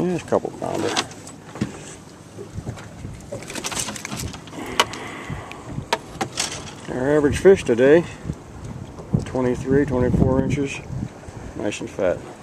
Yeah, it's a couple pounder. Our average fish today, 23, 24 inches, nice and fat.